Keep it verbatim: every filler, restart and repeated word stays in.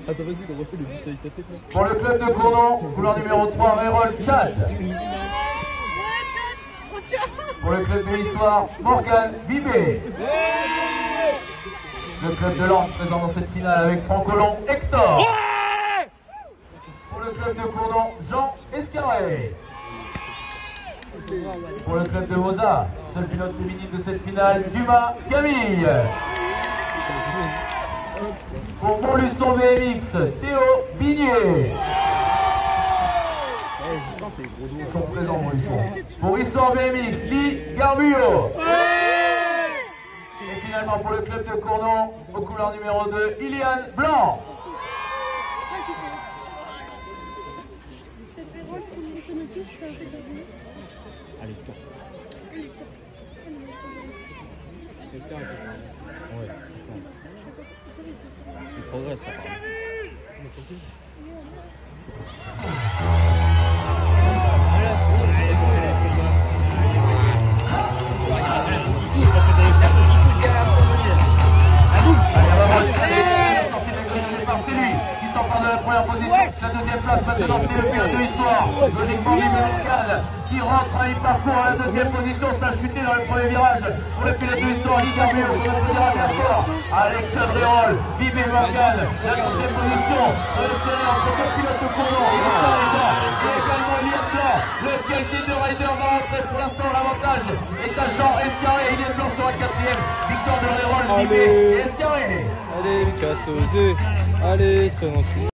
Attends, vas-y, on refait le bus avec ta tête là. Pour le club de Cournon, couleur numéro trois, Rérol Tchad. Pour le club de l'Histoire, Morgane Vibé. Le club de Lens présent dans cette finale avec Francolon Hector. Pour le club de Cournon, Jean Escarré. Pour le club de Moza, seule pilote féminine de cette finale, Dumas Camille. Pour Montluçon B M X, Théo Bigné. Ils sont présents, Montluçon. Pour Histoire B M X, Lee Garbullo. Et finalement pour le club de Cournon, au couleur numéro deux, Iliane Blanc. Allez, toi. J'espère qu'il va. Ouais, il progresse, ça part. C'est lui qui s'empare de la première position. Sa deuxième place maintenant, c'est le pilote de l'Histoire. Logiquement, Vibé Morgane qui rentre à mi-parcours à la deuxième position. Ça a chuté dans le premier virage pour le pilote de l'Histoire. Lee Garbullo, qu'on peut dire à l'accord avec Chad Rérol. Vibé Morgane, la deuxième position. Le serré entre deux pilotes de Cournon. Et également Iliane Blanc, lequel qui de rider va rentrer. Pour l'instant, l'avantage est à Jean Escarré. Iliane Blanc sera quatrième. Victoire de Rérol, Vibé et Escarré. Allez, Lucas, osez. Allez, soyons